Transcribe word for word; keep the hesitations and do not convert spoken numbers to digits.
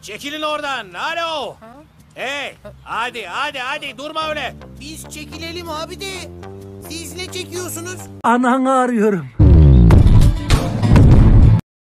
Çekilin oradan. Alo. Hey, hadi hadi hadi durma öyle. Biz çekilelim abi de. Siz ne çekiyorsunuz? Ananı arıyorum.